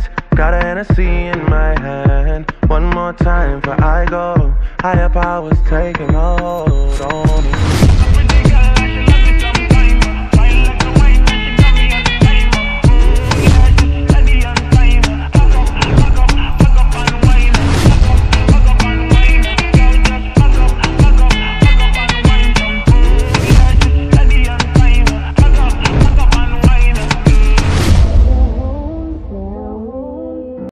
hands, got a Hennessy in my hand. One more time before I go. Higher powers taking a hold on me.